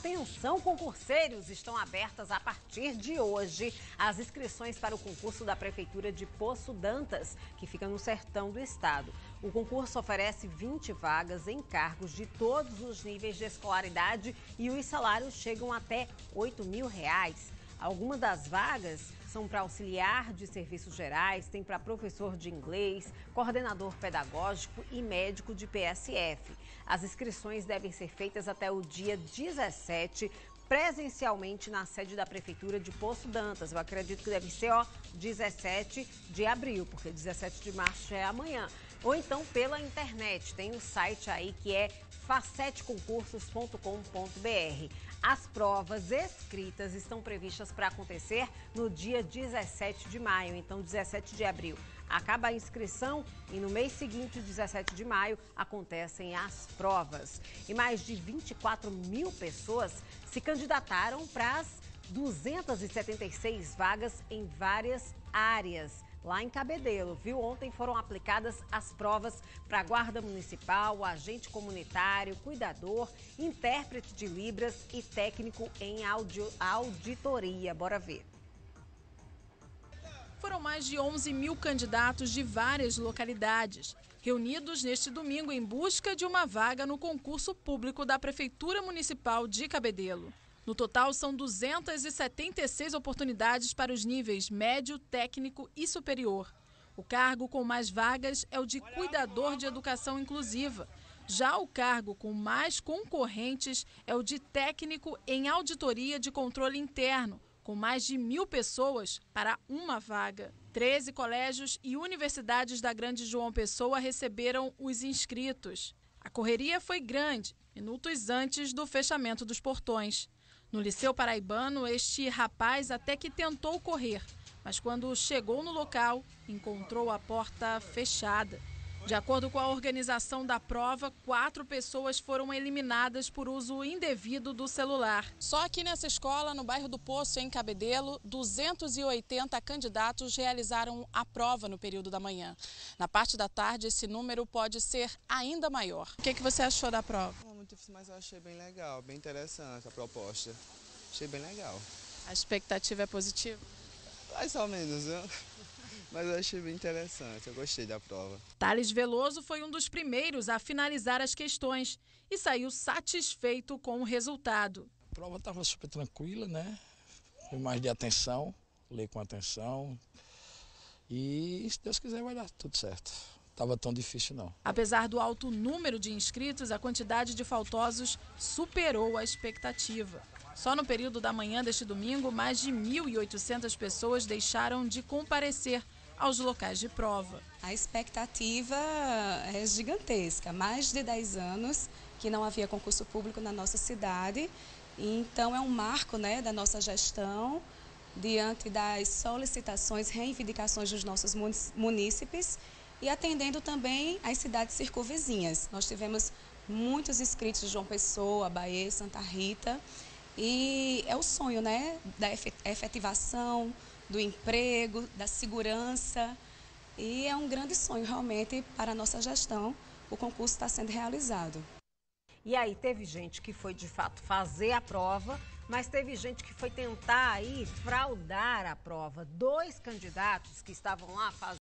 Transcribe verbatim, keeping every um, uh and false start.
Atenção, concurseiros, estão abertas a partir de hoje as inscrições para o concurso da Prefeitura de Poço Dantas, que fica no sertão do estado. O concurso oferece vinte vagas em cargos de todos os níveis de escolaridade e os salários chegam até oito mil reais. Algumas das vagas são para auxiliar de serviços gerais, tem para professor de inglês, coordenador pedagógico e médico de P S F. As inscrições devem ser feitas até o dia dezessete, presencialmente na sede da Prefeitura de Poço Dantas. Eu acredito que deve ser, ó, dezessete de abril, porque dezessete de março já é amanhã. Ou então pela internet, tem um site aí que é facete concursos ponto com ponto br. As provas escritas estão previstas para acontecer no dia dezessete de maio, então dezessete de abril. Acaba a inscrição e no mês seguinte, dezessete de maio, acontecem as provas. E mais de vinte e quatro mil pessoas se candidataram para as duzentas e setenta e seis vagas em várias áreas. Lá em Cabedelo, viu? Ontem foram aplicadas as provas para guarda municipal, agente comunitário, cuidador, intérprete de Libras e técnico em audio, auditoria. Bora ver. Foram mais de onze mil candidatos de várias localidades, reunidos neste domingo em busca de uma vaga no concurso público da Prefeitura Municipal de Cabedelo. No total, são duzentas e setenta e seis oportunidades para os níveis médio, técnico e superior. O cargo com mais vagas é o de cuidador de educação inclusiva. Já o cargo com mais concorrentes é o de técnico em auditoria de controle interno, com mais de mil pessoas para uma vaga. treze colégios e universidades da Grande João Pessoa receberam os inscritos. A correria foi grande, minutos antes do fechamento dos portões. No Liceu Paraibano, este rapaz até que tentou correr, mas quando chegou no local, encontrou a porta fechada. De acordo com a organização da prova, quatro pessoas foram eliminadas por uso indevido do celular. Só aqui nessa escola, no bairro do Poço, em Cabedelo, duzentos e oitenta candidatos realizaram a prova no período da manhã. Na parte da tarde, esse número pode ser ainda maior. O que, que você achou da prova? Não, muito difícil, mas eu achei bem legal, bem interessante a proposta. Achei bem legal. A expectativa é positiva? Mais ou menos, viu? Mas eu achei bem interessante, eu gostei da prova. Thales Veloso foi um dos primeiros a finalizar as questões e saiu satisfeito com o resultado. A prova estava super tranquila, né? Foi mais de atenção, ler com atenção e, se Deus quiser, vai dar tudo certo. Estava tão difícil, não. Apesar do alto número de inscritos, a quantidade de faltosos superou a expectativa. Só no período da manhã deste domingo, mais de mil e oitocentas pessoas deixaram de comparecer aos locais de prova. A expectativa é gigantesca. Mais de dez anos que não havia concurso público na nossa cidade. Então é um marco, né, da nossa gestão diante das solicitações, reivindicações dos nossos munícipes e atendendo também as cidades circunvizinhas. Nós tivemos muitos inscritos de João Pessoa, Bahia, Santa Rita. E é o sonho, né, da efetivação, do emprego, da segurança. E é um grande sonho realmente para a nossa gestão. O concurso está sendo realizado. E aí teve gente que foi de fato fazer a prova, mas teve gente que foi tentar aí fraudar a prova. Dois candidatos que estavam lá fazendo